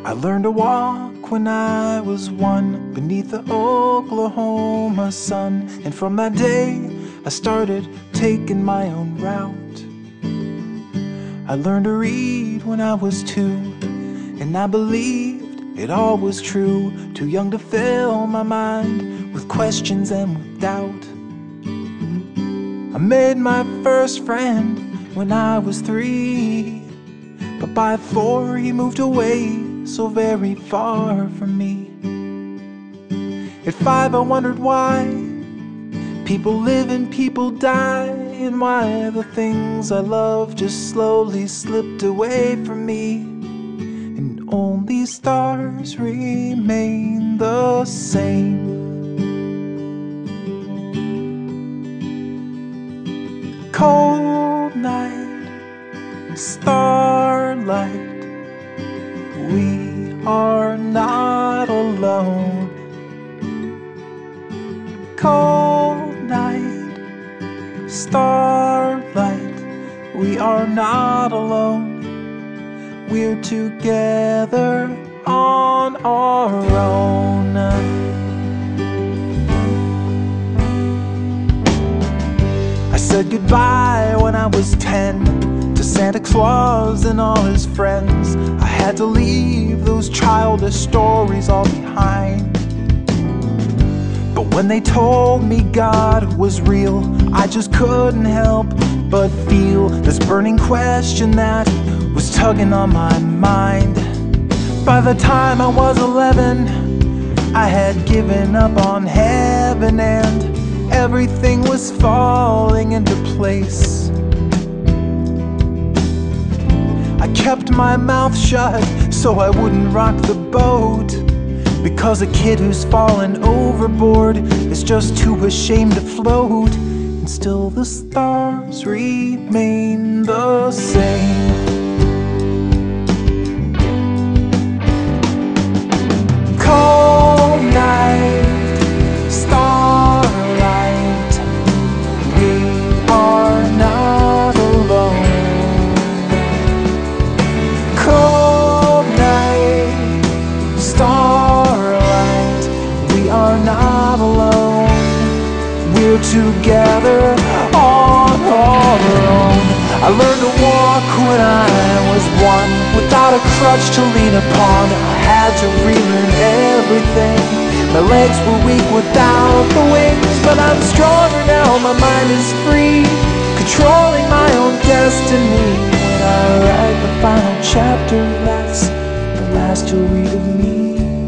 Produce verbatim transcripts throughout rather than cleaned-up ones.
I learned to walk when I was one beneath the Oklahoma sun. And from that day, I started taking my own route. I learned to read when I was two, and I believed it all was true. Too young to fill my mind with questions and with doubt. I made my first friend when I was three, but by four he moved away so very far from me. At five I wondered why people live and people die, and why the things I love just slowly slipped away from me, and only stars remain the same. Cold night, starlight, we are not alone. Cold night, starlight, we are not alone. We're together on our own. I said goodbye when I was ten to Santa Claus and all his friends. I had to leave those childish stories all behind. But when they told me God was real, I just couldn't help but feel this burning question that was tugging on my mind. By the time I was eleven, I had given up on heaven, and everything was falling into place. I kept my mouth shut so I wouldn't rock the boat, because a kid who's fallen overboard is just too ashamed to float. And still the stars remain the same. Cold night, starlight, we are not alone. Cold night, starlight, we are not alone. We're together on our own. I learned to walk when I was one, without a crutch to lean upon. I had to relearn everything. My legs were weak without the wings, but I'm stronger now, my mind is free, controlling my own destiny. When I write the final chapter, that's the last you'll read of me.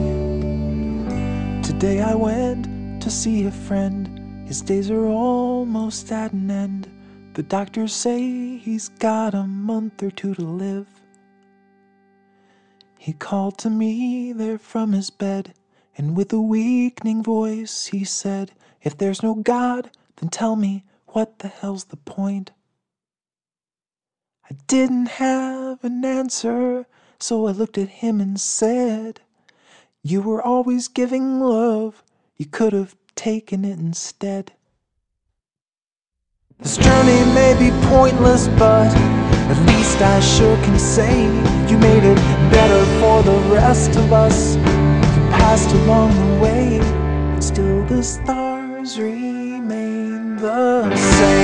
Today I went to see a friend. His days are almost at an end. The doctors say he's got a month or two to live. He called to me there from his bed, and with a weakening voice he said, "If there's no God, then tell me, what the hell's the point?" I didn't have an answer, so I looked at him and said, "You were always giving love, you could have taken it instead." This journey may be pointless, but at least I sure can say you made it better for the rest of us. You passed along the way, and still the stars remain the same.